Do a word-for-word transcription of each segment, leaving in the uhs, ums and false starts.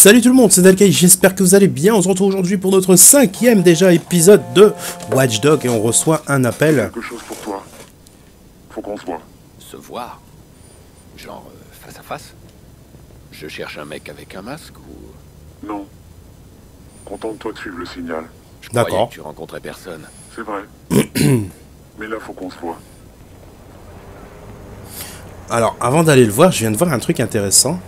Salut tout le monde, c'est Dalkai, j'espère que vous allez bien. On se retrouve aujourd'hui pour notre cinquième déjà épisode de Watch Dogs et on reçoit un appel. Quelque chose pour toi. Faut qu'on se voit. Se voir? Genre euh, face à face? Je cherche un mec avec un masque ou... Non. Contente-toi de suivre le signal. Je croyais D'accord. que tu rencontrais personne. C'est vrai. Mais là, faut qu'on se voit. Alors, avant d'aller le voir, je viens de voir un truc intéressant.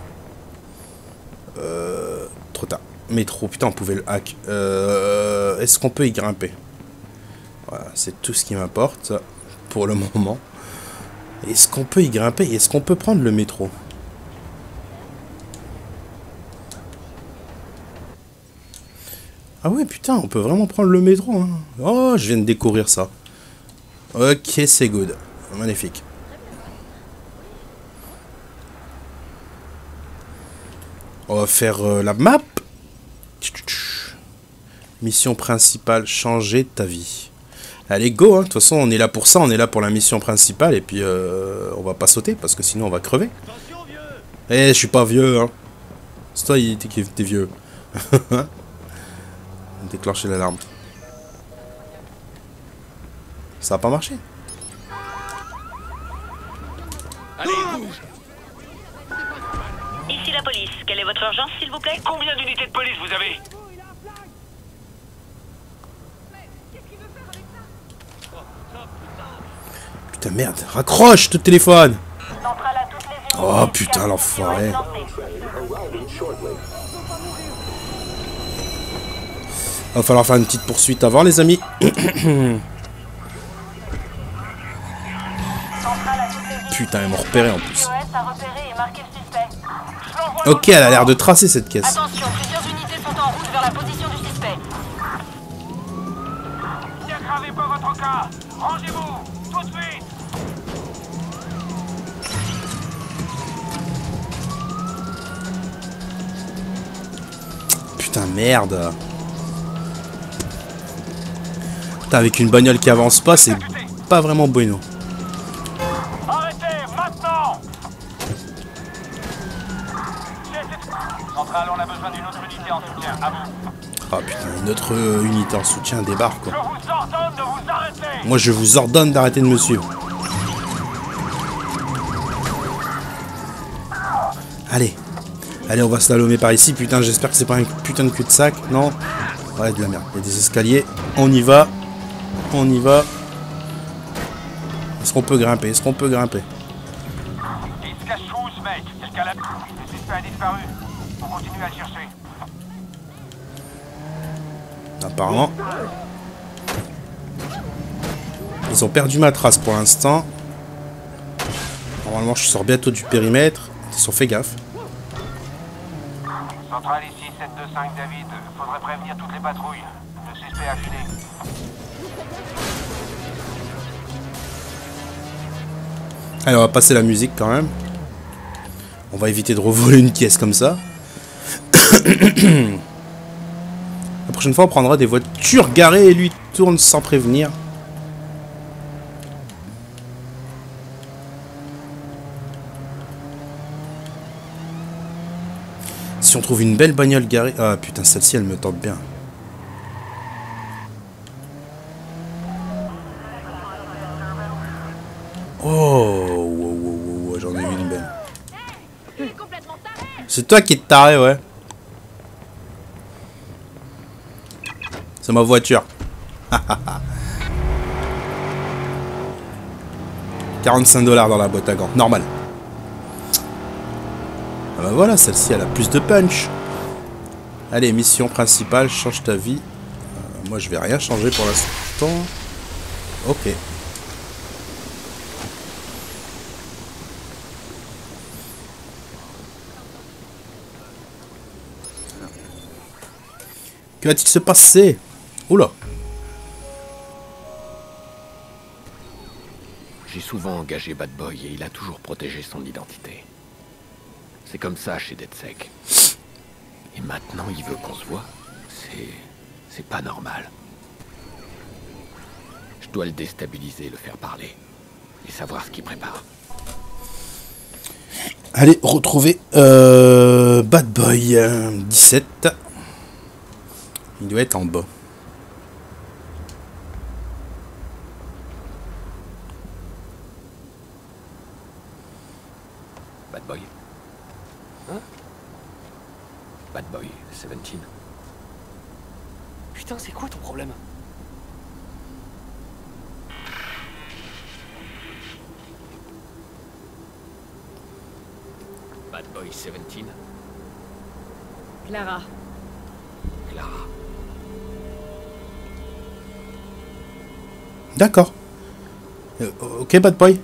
Euh... Trop tard. Métro, putain, on pouvait le hack. Euh... Est-ce qu'on peut y grimper? Voilà, c'est tout ce qui m'importe pour le moment. Est-ce qu'on peut y grimper? Est-ce qu'on peut prendre le métro? Ah ouais, putain, on peut vraiment prendre le métro, hein. Oh, je viens de découvrir ça. Ok, c'est good. Magnifique. On va faire euh, la map. Mission principale, changer ta vie. Allez, go, hein. De toute façon, on est là pour ça. On est là pour la mission principale. Et puis, euh, on va pas sauter parce que sinon, on va crever. Eh, je suis pas vieux, hein. C'est toi qui es vieux. Déclencher l'alarme. Ça a pas marché. Allez, bouge! Ici la police. Quelle est votre urgence, s'il vous plaît? Combien d'unités de police vous avez? Putain, merde. Raccroche ton téléphone. Centrale à toutes les unités. Oh, putain, l'enfoiré. Va falloir faire une petite poursuite avant, les amis. Putain, ils m'ont repéré en plus. Ok, elle a l'air de tracer cette caisse. Attention, plusieurs unités sont en route vers la position du suspect. N'aggravez pas votre cas. Rangez-vous, tout de suite. Putain, merde. Putain, avec une bagnole qui avance pas, c'est pas vraiment bueno. Arrêtez, maintenant. Centrale, on a besoin d'une autre unité en soutien. À vous. Ah putain, une autre euh, unité en soutien débarque, Je quoi. vous ordonne de vous arrêter. Moi, je vous ordonne d'arrêter de me suivre. Allez. Allez, on va slalomer par ici. Putain, j'espère que c'est pas un putain de cul-de-sac. Non. Ouais, de la merde. Il y a des escaliers. On y va. On y va. Est-ce qu'on peut grimper? Est-ce qu'on peut grimper? Il se cache où, ce mec? Quelqu'un l'a... Le suspect a disparu. On continue à le chercher. Apparemment. Ils ont perdu ma trace pour l'instant. Normalement, je sors bientôt du périmètre. Ils ont fait gaffe. Centrale ici, sept deux cinq David. Faudrait prévenir toutes les patrouilles. Le suspect a filé. Allez, on va passer la musique quand même. On va éviter de revoler une caisse comme ça. La prochaine fois, on prendra des voitures garées et lui tourne sans prévenir. Si on trouve une belle bagnole garée... Ah putain, celle-ci, elle me tente bien. Oh, wow, wow, wow, wow, j'en ai vu une belle. C'est toi qui es taré, ouais. C'est ma voiture. quarante-cinq dollars dans la boîte à gants. Normal. Ah bah voilà, celle-ci, elle a plus de punch. Allez, mission principale, change ta vie. Euh, moi, je vais rien changer pour l'instant. Ok. Que va-t-il se passer? Oula. J'ai souvent engagé Bad Boy et il a toujours protégé son identité. C'est comme ça chez DedSec. Et maintenant, il veut qu'on se voit. C'est... c'est pas normal. Je dois le déstabiliser, le faire parler. Et savoir ce qu'il prépare. Allez, retrouver euh, Bad Boy euh, dix-sept. Il doit être en bas. Bad Boy. Hein? Bad Boy, dix-sept. Putain, c'est quoi ton problème? Bad Boy, dix-sept. Clara. Clara. D'accord. Euh, ok, Bad Boy.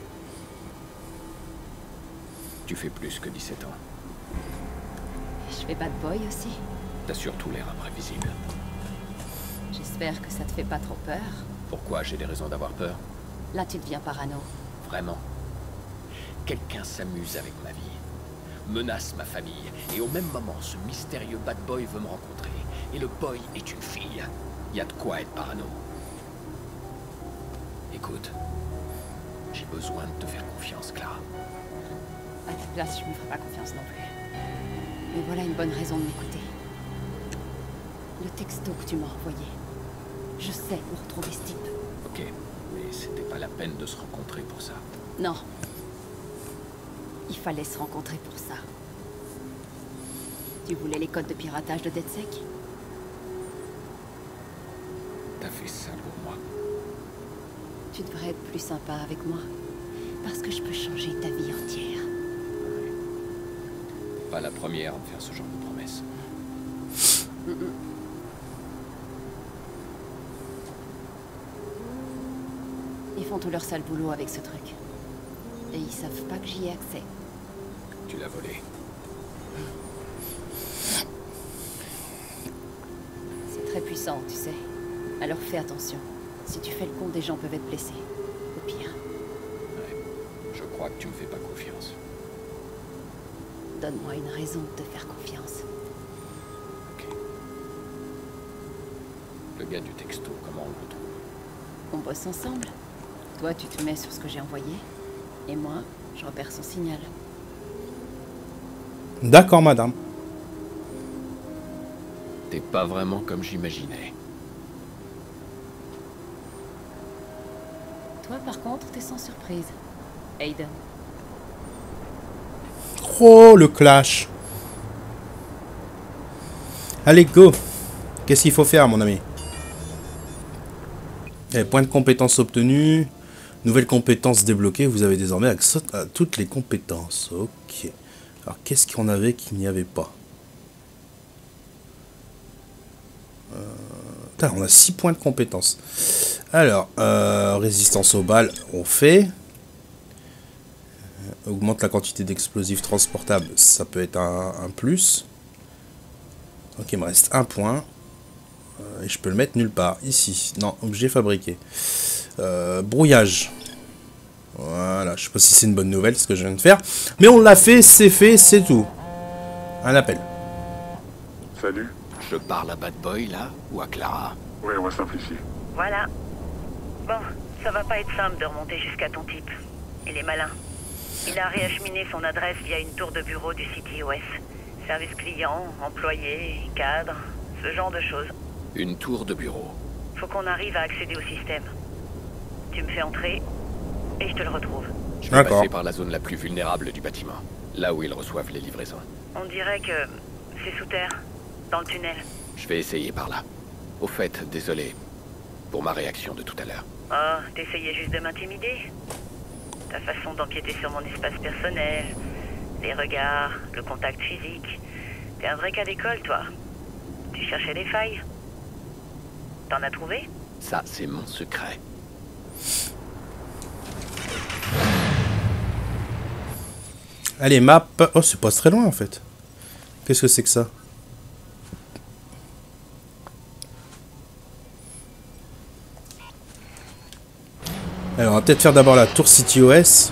Tu fais plus que dix-sept ans. Je fais bad boy aussi. T'as surtout l'air imprévisible. J'espère que ça te fait pas trop peur. Pourquoi j'ai des raisons d'avoir peur? Là, tu deviens parano. Vraiment. Quelqu'un s'amuse avec ma vie, menace ma famille, et au même moment, ce mystérieux bad boy veut me rencontrer. Et le boy est une fille. Y a de quoi être parano. Écoute, j'ai besoin de te faire confiance, Clara. À ta place, je me ferai pas confiance non plus. Mais voilà une bonne raison de m'écouter. Le texto que tu m'as envoyé. Je sais où retrouver ce type. Ok, mais c'était pas la peine de se rencontrer pour ça. Non. Il fallait se rencontrer pour ça. Tu voulais les codes de piratage de DedSec? T'as fait ça pour moi. Tu devrais être plus sympa avec moi. Parce que je peux changer ta vie entière. Pas la première à me faire ce genre de promesse. Mm -mm. Ils font tout leur sale boulot avec ce truc. Et ils savent pas que j'y ai accès. Tu l'as volé. C'est très puissant, tu sais. Alors fais attention. Si tu fais le con, des gens peuvent être blessés. Au pire. Ouais. Je crois que tu me fais pas confiance. Donne-moi une raison de te faire confiance. Ok. Le gars du texto, comment on le retrouve? On bosse ensemble. Toi, tu te mets sur ce que j'ai envoyé. Et moi, je repère son signal. D'accord, madame. T'es pas vraiment comme j'imaginais. Toi, par contre, t'es sans surprise. Aiden. Oh, le clash. Allez, go. Qu'est-ce qu'il faut faire, mon ami? Eh, point de compétence obtenu. Nouvelle compétence débloquée. Vous avez désormais accès à toutes les compétences. Ok. Alors, qu'est-ce qu'on avait qu'il n'y avait pas? euh... Putain, on a six points de compétence. Alors, euh, résistance aux balles, on fait. Euh, augmente la quantité d'explosifs transportables, ça peut être un, un plus. Ok, il me reste un point. Euh, et je peux le mettre nulle part. Ici. Non, objet fabriqué. Euh, brouillage. Voilà, je sais pas si c'est une bonne nouvelle ce que je viens de faire. Mais on l'a fait, c'est fait, c'est tout. Un appel. Salut. Je parle à Bad Boy, là, ou à Clara? Ouais, on va simplifier. Voilà. Bon, ça va pas être simple de remonter jusqu'à ton type. Il est malin. Il a réacheminé son adresse via une tour de bureau du C T O S. Service client, employé, cadre, ce genre de choses. Une tour de bureau. Faut qu'on arrive à accéder au système. Tu me fais entrer et je te le retrouve. Je vais passer par la zone la plus vulnérable du bâtiment, là où ils reçoivent les livraisons. On dirait que c'est sous terre, dans le tunnel. Je vais essayer par là. Au fait, désolé pour ma réaction de tout à l'heure. Oh, t'essayais juste de m'intimider? Ta façon d'empiéter sur mon espace personnel, les regards, le contact physique. T'es un vrai cas d'école, toi. Tu cherchais des failles. T'en as trouvé? Ça, c'est mon secret. Allez, map. Oh, c'est pas très loin en fait. Qu'est-ce que c'est que ça? Alors, on va peut-être faire d'abord la tour C T O S.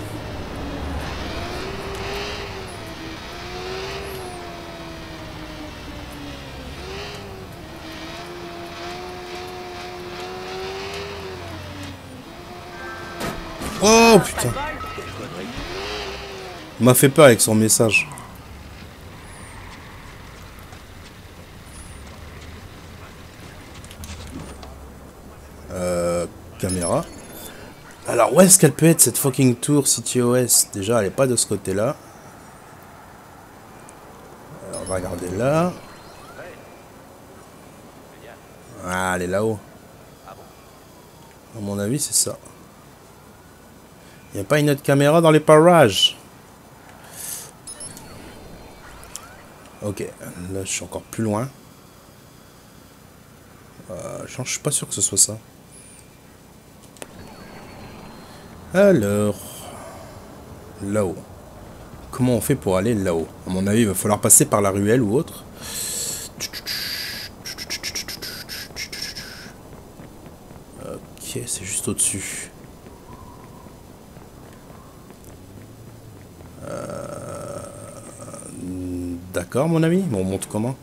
Oh putain. Il m'a fait peur avec son message. Euh, caméra. Alors, où est-ce qu'elle peut être, cette fucking tour CityOS? Déjà, elle est pas de ce côté-là. On va regarder là. Ah, elle est là-haut. À mon avis, c'est ça. Il n'y a pas une autre caméra dans les parages. Ok, là, je suis encore plus loin. Euh, je suis pas sûr que ce soit ça. Alors, là-haut. Comment on fait pour aller là-haut? À mon avis, il va falloir passer par la ruelle ou autre. Ok, c'est juste au-dessus. Euh... D'accord, mon ami. Bon, on monte comment?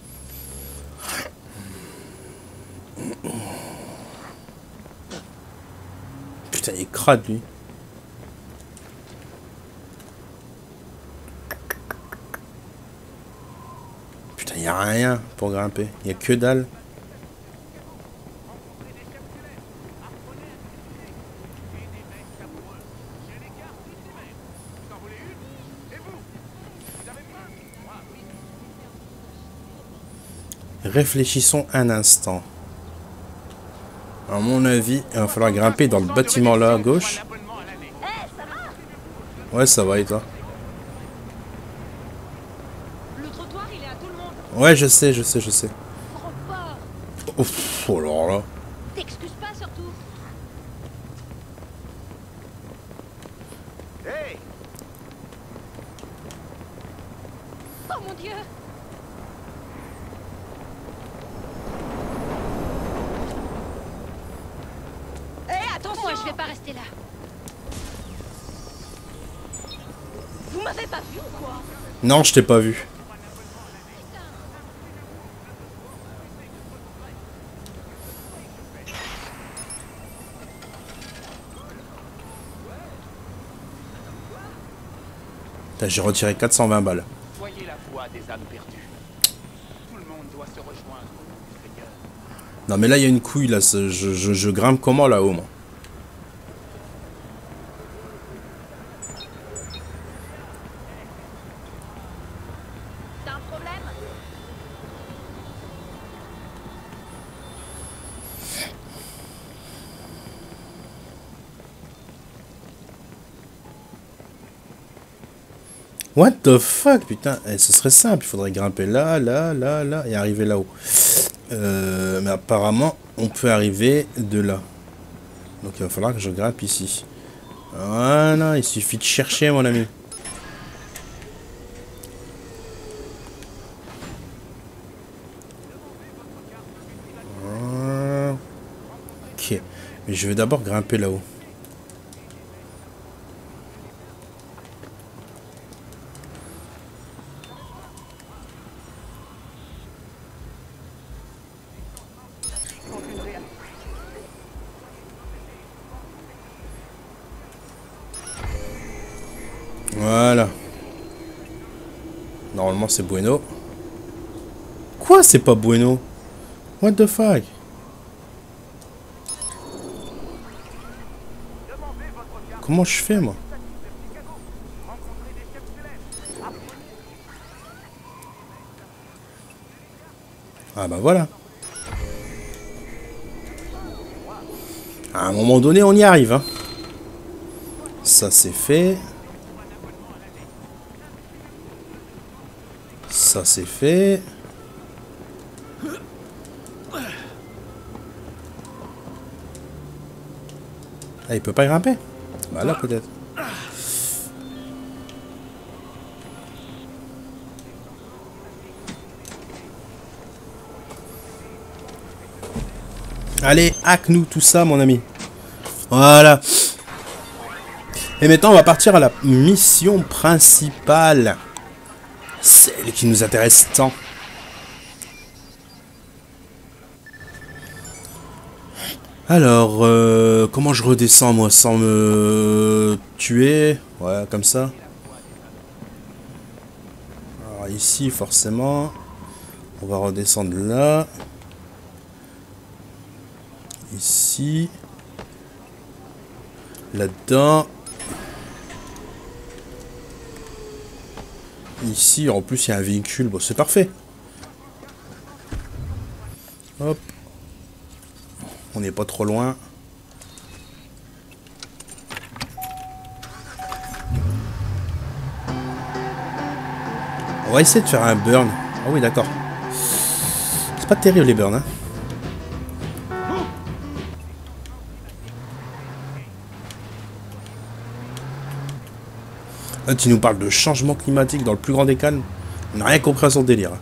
Putain, il est crade, lui. Putain, il n'y a rien pour grimper. Il n'y a que dalle. Réfléchissons un instant. À mon avis, il va falloir grimper dans le bâtiment là à gauche. Ouais, ça va et toi? Le trottoir, il est à tout le monde. Ouais, je sais, je sais, je sais. Repars. Ouf, oh alors là. T'excuses pas surtout. Hey! Oh mon Dieu. Hé, attention. Moi, je vais pas rester là. Vous m'avez pas vu ou quoi? Non, je t'ai pas vu. J'ai retiré quatre cent vingt balles. Voyez la voix des âmes perdues. Tout le monde doit se rejoindre au Seigneur. Non mais là il y a une couille là, je, je, je grimpe comment là-haut moi? T'as un problème? What the fuck, putain, eh, ce serait simple, il faudrait grimper là, là, là, là, et arriver là-haut. Euh, mais apparemment, on peut arriver de là. Donc il va falloir que je grimpe ici. Voilà, il suffit de chercher, mon ami. Ok, mais je vais d'abord grimper là-haut. Voilà. Normalement c'est bueno. Quoi, c'est pas bueno? What the fuck? Comment je fais moi? Ah bah voilà. À un moment donné on y arrive hein. Ça c'est fait. Ça c'est fait. Ah, il peut pas grimper? Bah là peut-être. Allez, hack-nous tout ça mon ami. Voilà. Et maintenant on va partir à la mission principale. Celle qui nous intéresse tant. Alors, euh, comment je redescends moi sans me tuer? Ouais, comme ça. ici, forcément. On va redescendre là. Ici. Là-dedans. Ici, en plus, il y a un véhicule. Bon, c'est parfait. Hop. On n'est pas trop loin. On va essayer de faire un burn. Ah oui, d'accord. C'est pas terrible les burns, hein. Là, tu nous parles de changement climatique dans le plus grand des calmes. On n'a rien compris à son délire.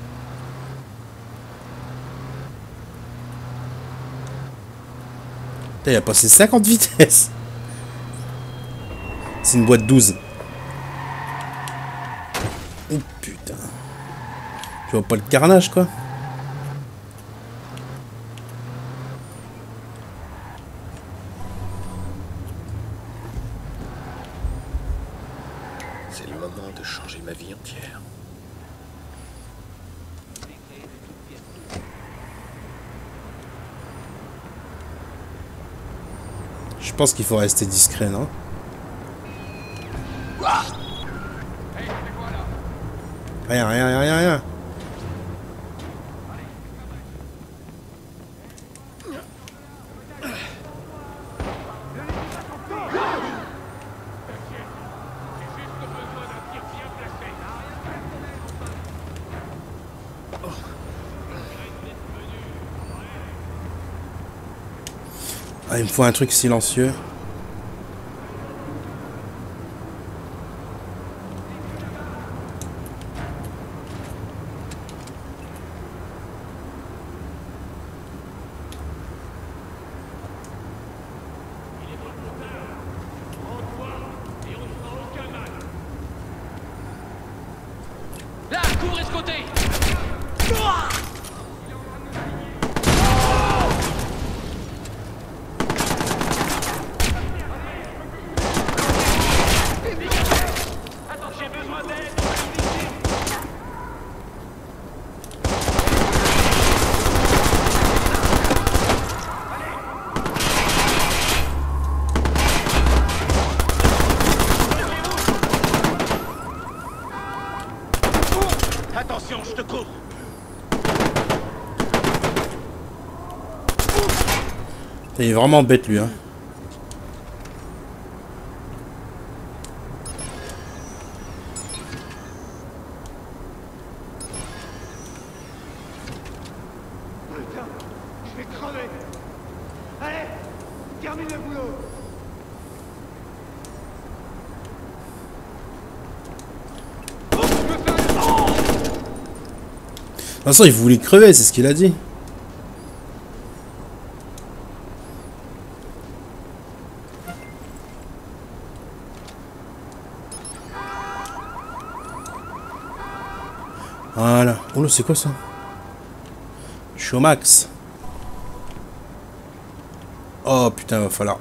Putain, il a passé cinquante vitesses. C'est une boîte douze. Oh putain. Tu vois pas le carnage, quoi? C'est le moment de changer ma vie entière. Je pense qu'il faut rester discret, non? Rien, rien, rien, rien, rien. Ah, il me faut un truc silencieux. Là, cours escoté. Attention, je te cours. Il est vraiment bête, lui, hein. Putain, je vais crever. Allez, termine le boulot. De toute façon, il voulait crever, c'est ce qu'il a dit. Voilà. Oh là, c'est quoi ça? Je suis au max. Oh putain, va falloir.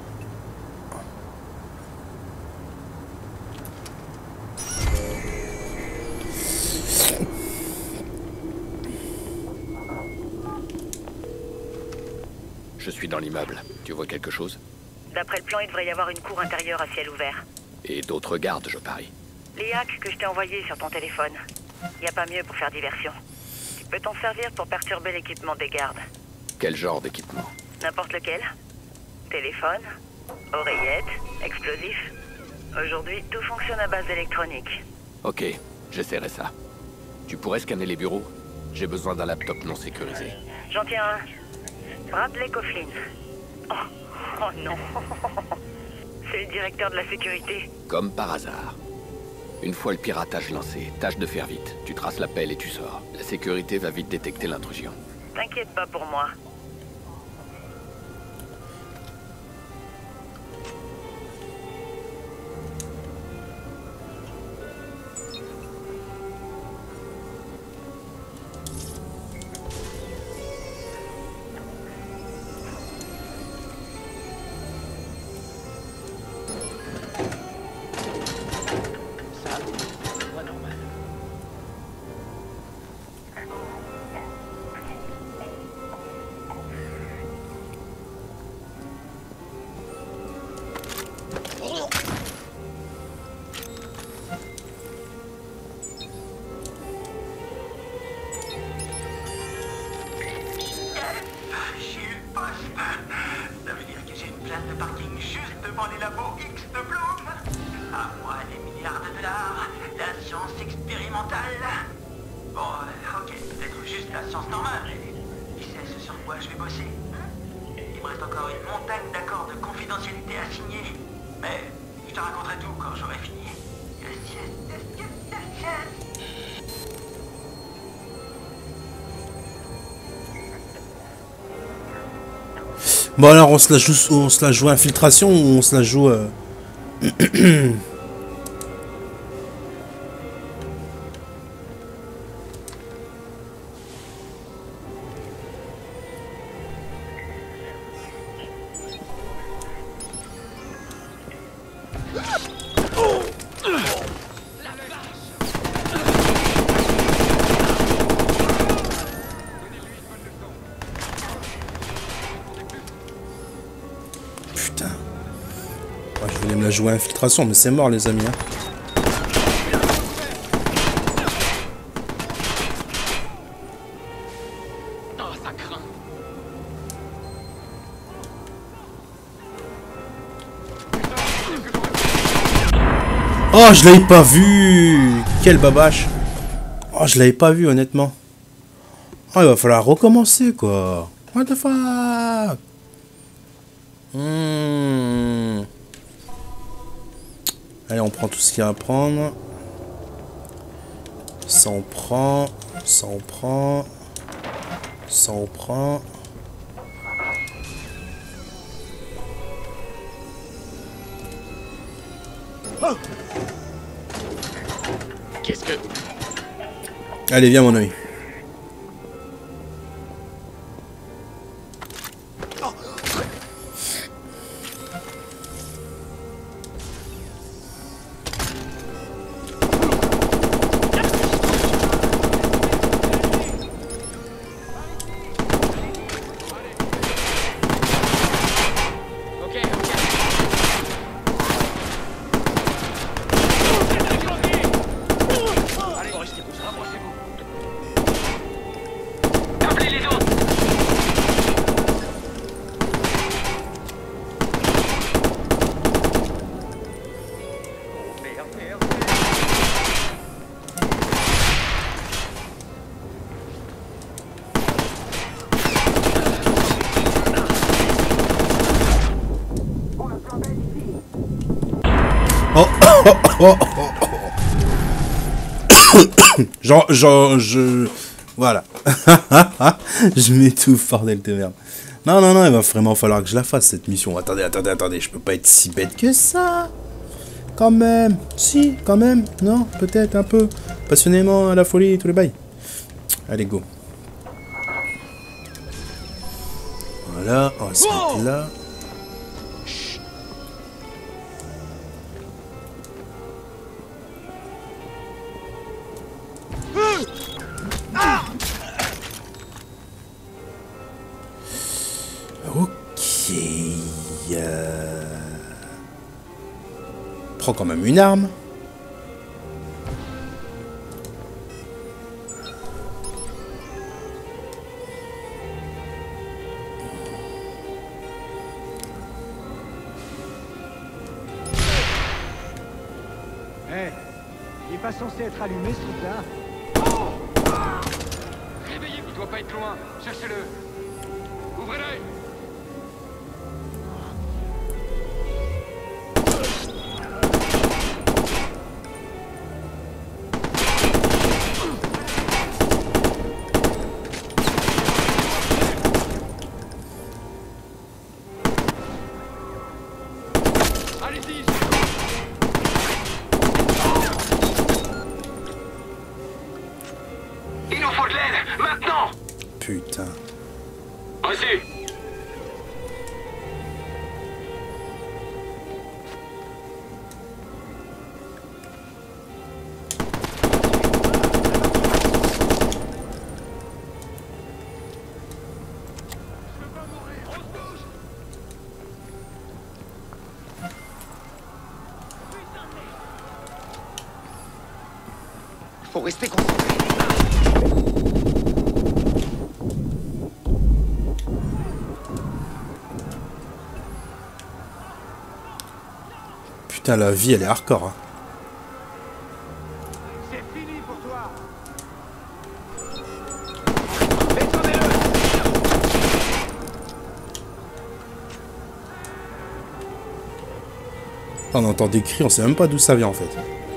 Je suis dans l'immeuble. Tu vois quelque chose? D'après le plan, il devrait y avoir une cour intérieure à ciel ouvert. Et d'autres gardes, je parie. Les hacks que je t'ai envoyés sur ton téléphone. Y a pas mieux pour faire diversion. Tu peux t'en servir pour perturber l'équipement des gardes. Quel genre d'équipement? N'importe lequel. Téléphone, oreillette, explosif. Aujourd'hui, tout fonctionne à base d'électronique. Ok, j'essaierai ça. Tu pourrais scanner les bureaux? J'ai besoin d'un laptop non sécurisé. J'en tiens un. Bradley Coughlin. Oh, oh non. C'est le directeur de la sécurité. Comme par hasard. Une fois le piratage lancé, tâche de faire vite. Tu traces l'appel et tu sors. La sécurité va vite détecter l'intrusion. T'inquiète pas pour moi. milliards de dollars, la science expérimentale. Bon, euh, ok, peut-être juste la science normale, mais qui sait ce sur quoi je vais bosser. Il me reste encore une montagne d'accords de confidentialité à signer, mais je te raconterai tout quand j'aurai fini. Yes, yes, yes, yes, yes, yes. Bon alors on se la joue, on se la joue infiltration ou on se la joue... Euh... Putain. Ouais, je voulais me la jouer infiltration, mais c'est mort les amis. Hein. Oh, ça craint. Oh, je l'avais pas vu. Quel babache. Oh, je l'avais pas vu honnêtement. Oh, il va falloir recommencer quoi. What the fuck. Mmh. Allez, on prend tout ce qu'il y a à prendre. Ça on prend. Ça on prend. Ça on prend. Oh. Qu'est-ce que... Allez, viens mon ami. Oh, oh, oh, oh, oh. Genre, genre, je... Voilà. Je m'étouffe, bordel de merde. Non, non, non, il va vraiment falloir que je la fasse, cette mission. Attendez, attendez, attendez, je peux pas être si bête que ça. Quand même. Si, quand même. Non, peut-être un peu. Passionnément à la folie, tous les bails. Allez, go. Voilà, on va se mettre là. Ok. Euh... Prends quand même une arme. Hé, hey, il est pas censé être allumé ce truc-là. Réveillez-vous, il doit pas être loin. Cherchez-le. Ouvrez-le. Allez-y. Il nous faut de l'aide, maintenant. Putain. Reçu. Faut rester concentré. Putain, la vie, elle est hardcore. Hein. On entend des cris, on sait même pas d'où ça vient en fait.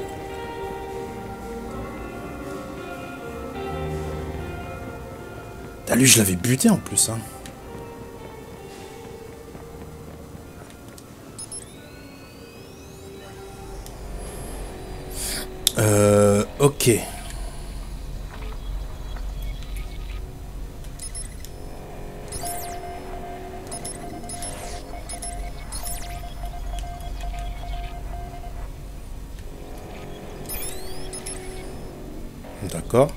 T'as lui, je l'avais buté en plus, hein. Euh... Ok. D'accord.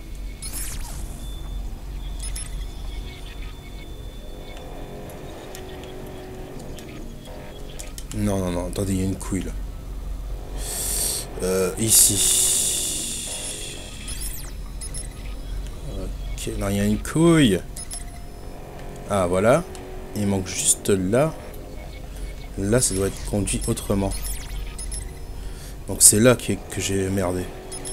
Non, non, non, attendez, il y a une couille là. Euh, ici. Ok, non, il y a une couille. Ah, voilà. Il manque juste là. Là, ça doit être conduit autrement. Donc c'est là que, que j'ai merdé.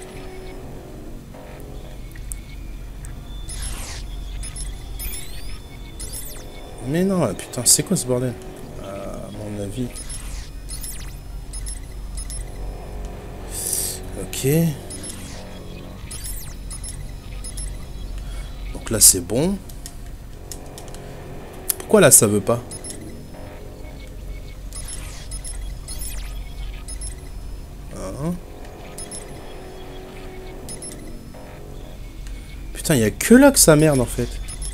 Mais non, putain, c'est quoi ce bordel? À mon avis. Ok. Donc là, c'est bon. Pourquoi là, ça veut pas? Hein? Putain, il n'y a que là que ça merde en fait.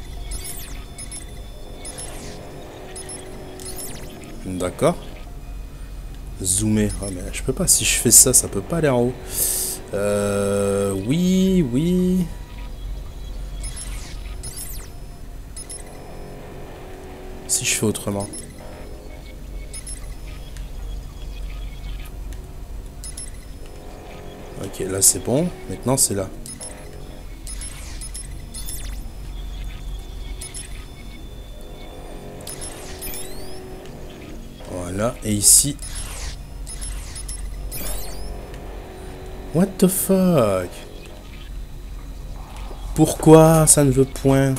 D'accord. Zoomer. Ah mais je peux pas. Si je fais ça, ça peut pas aller en haut. Euh... Oui, oui. Si je fais autrement. Ok, là c'est bon. Maintenant c'est là. Voilà, et ici. What the fuck? Pourquoi ça ne veut point?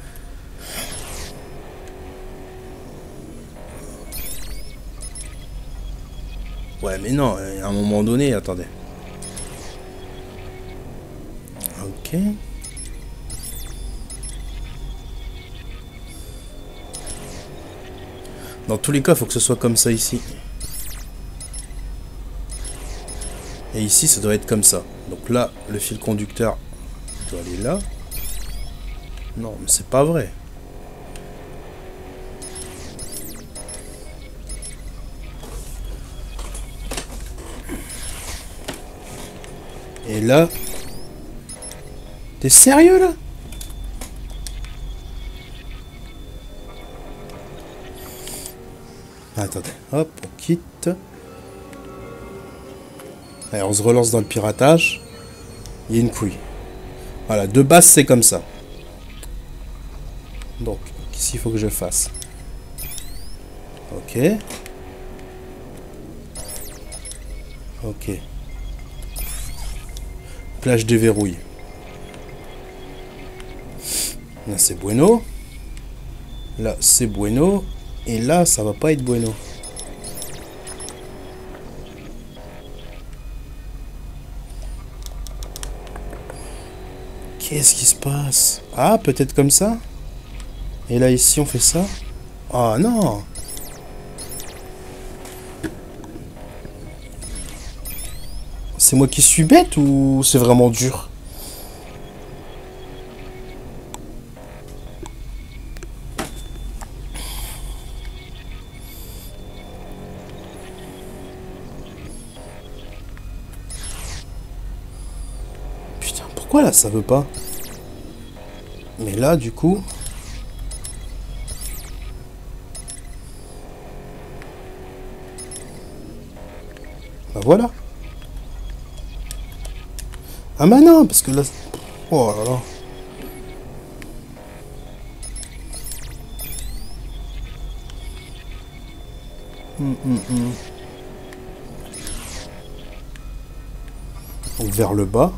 Ouais, mais non, à un moment donné, attendez. Ok. Dans tous les cas, il faut que ce soit comme ça ici. Et ici, ça doit être comme ça. Donc là, le fil conducteur doit aller là. Non, mais c'est pas vrai. Et là... T'es sérieux, là? Attendez, hop, on quitte. Allez, on se relance dans le piratage. Il y a une couille. Voilà, de base, c'est comme ça. Donc, qu'est-ce qu'il faut que je fasse? Ok. Ok. Donc là, je déverrouille. Là, c'est bueno. Là, c'est bueno. Et là, ça va pas être bueno. Qu'est-ce qui se passe? Ah, peut-être comme ça? Et là, ici, on fait ça? Ah, non! C'est moi qui suis bête ou c'est vraiment dur? Pourquoi là ça veut pas? Mais là du coup... Bah voilà. Ah bah non, parce que là... Oh là là. Hum, hum, hum. Donc vers le bas.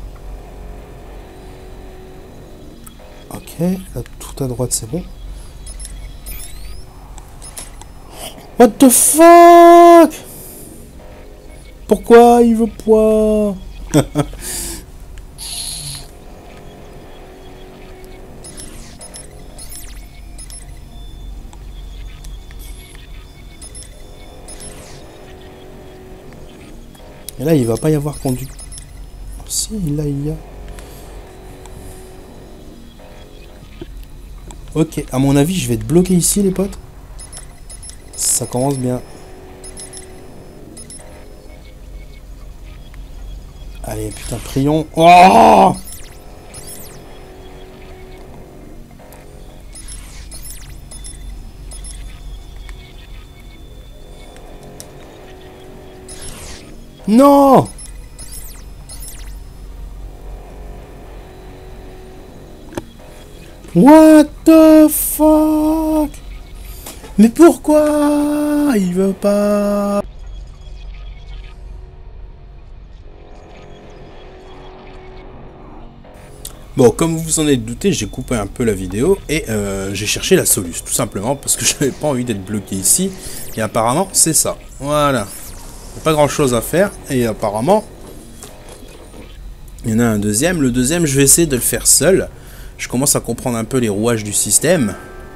Ok, là tout à droite c'est bon. What the fuck? Pourquoi il veut pas? Et là, il va pas y avoir conduit. Si, là, il y a. Ok, à mon avis, je vais être bloqué ici, les potes. Ça commence bien. Allez, putain, prions. Oh! Non! What the fuck? Mais pourquoi il veut pas? Bon, comme vous vous en êtes douté, j'ai coupé un peu la vidéo et euh, j'ai cherché la soluce, tout simplement parce que je n'avais pas envie d'être bloqué ici. Et apparemment, c'est ça. Voilà. Pas grand chose à faire et apparemment, il y en a un deuxième. Le deuxième, je vais essayer de le faire seul. Je commence à comprendre un peu les rouages du système.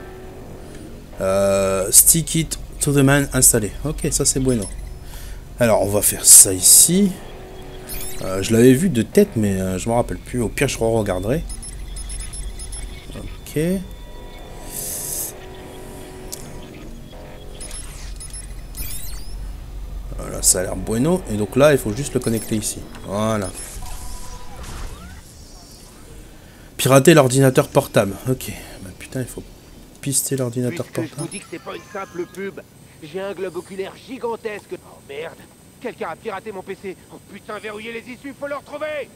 Euh, stick it to the man installé. Ok, ça c'est bueno. Alors, on va faire ça ici. Euh, je l'avais vu de tête, mais euh, je me rappelle plus. Au pire, je re-regarderai. Ok. Voilà, ça a l'air bueno. Et donc là, il faut juste le connecter ici. Voilà. Pirater l'ordinateur portable. Ok. Bah putain, il faut pister l'ordinateur portable. Je vous dis que c'est pas une simple pub. J'ai un globe oculaire gigantesque. Oh merde. Quelqu'un a piraté mon P C. Oh putain, verrouiller les issues, faut le retrouver.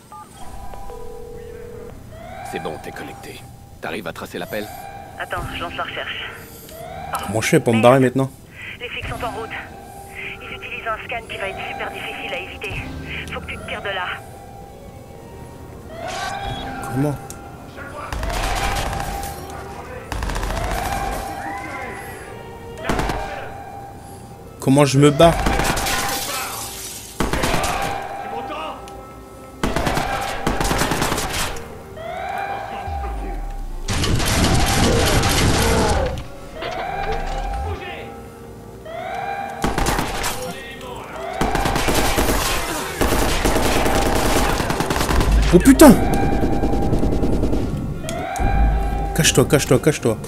C'est bon, t'es connecté. T'arrives à tracer l'appel? Attends, je lance la recherche. Comment je fais pour me barrer maintenant? Les flics sont en route. Ils utilisent un scan qui va être super difficile à éviter. Faut que tu te tires de là. Comment? Comment je me bats? Oh putain! Cache-toi, cache-toi, cache-toi.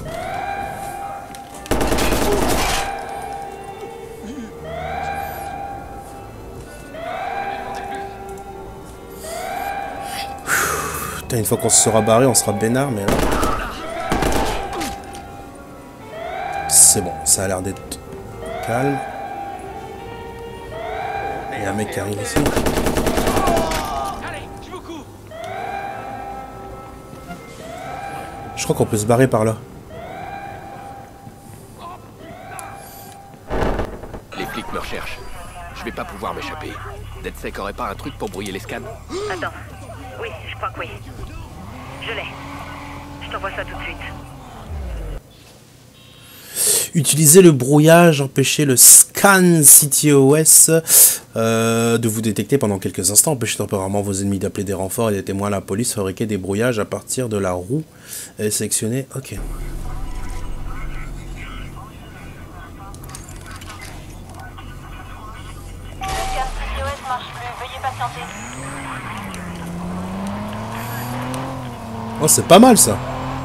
Putain, une fois qu'on se sera barré, on sera bénard, mais là... C'est bon, ça a l'air d'être calme. Il y a un mec qui arrive ici. Je crois qu'on peut se barrer par là. Les flics me recherchent. Je vais pas pouvoir m'échapper. DedSec aurait pas un truc pour brouiller les scans? Attends. Oui, je crois que oui. Je l'ai. Je t'envoie ça tout de suite. Utilisez le brouillage, empêcher le scan C T O S euh, de vous détecter pendant quelques instants, empêcher temporairement vos ennemis d'appeler des renforts et des témoins à la police, fabriquer des brouillages à partir de la roue et sélectionner. Ok. Le scan C T O S marche plus, veuillez patienter. Oh, c'est pas mal ça.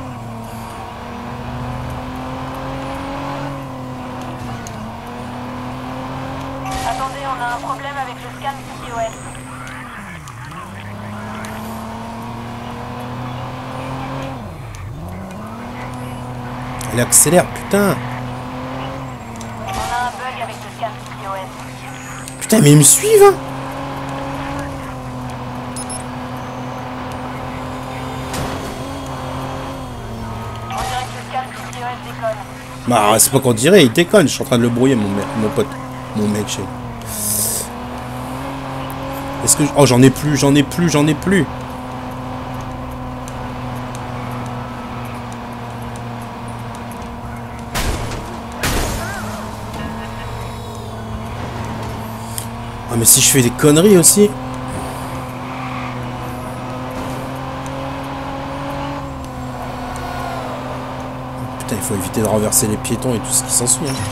Attendez, on a un problème avec le scan C T O S. Elle accélère, putain. On a un bug avec le scan C T O S. Putain, mais ils me suivent, hein. On dirait que le scan C T O S déconne. Bah, c'est pas qu'on dirait, il déconne. Je suis en train de le brouiller, mon, mec, mon pote. Mon mec, chez. Est-ce que... Oh, j'en ai plus, j'en ai plus, j'en ai plus. Ah, mais si je fais des conneries aussi. Putain, il faut éviter de renverser les piétons et tout ce qui s'ensuit. Hein.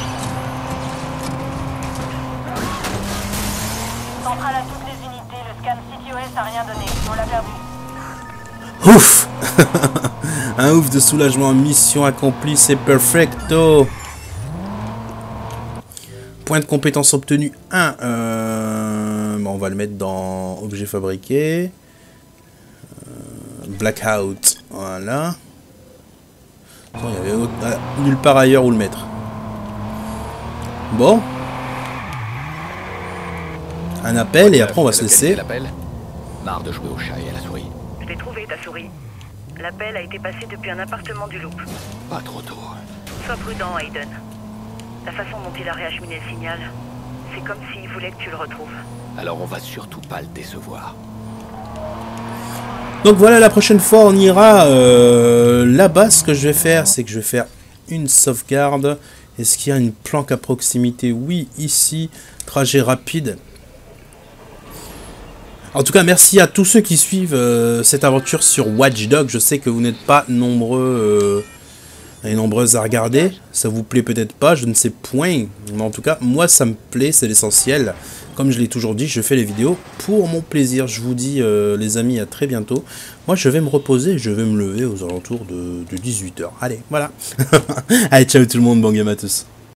Centrale à toutes les unités, le scan C T O S a rien donné. On l'a perdu. Ouf. Un ouf de soulagement. Mission accomplie, c'est perfecto. Point de compétence obtenu un. Euh, bon, on va le mettre dans objet fabriqué. Euh, Blackout. Voilà. Attends, il y avait autre, ah, nulle part ailleurs où le mettre. Bon. Un appel et après on va se laisser. Marre de jouer au chat et à la souris. Je l'ai trouvé ta souris. L'appel a été passé depuis un appartement du Loop. Pas trop tôt. Sois prudent, Aiden. La façon dont il a réacheminé le signal, c'est comme s'il voulait que tu le retrouves. Alors on va surtout pas le décevoir. Donc voilà, la prochaine fois on ira euh, là-bas. Ce que je vais faire, c'est que je vais faire une sauvegarde. Est-ce qu'il y a une planque à proximité? Oui, ici. Trajet rapide. En tout cas, merci à tous ceux qui suivent euh, cette aventure sur Watch Dogs. Je sais que vous n'êtes pas nombreux euh, et nombreuses à regarder. Ça vous plaît peut-être pas, je ne sais point. Mais en tout cas, moi ça me plaît, c'est l'essentiel. Comme je l'ai toujours dit, je fais les vidéos pour mon plaisir. Je vous dis, euh, les amis, à très bientôt. Moi, je vais me reposer, je vais me lever aux alentours de, de dix-huit heures. Allez, voilà. Allez, ciao tout le monde, bon game à tous.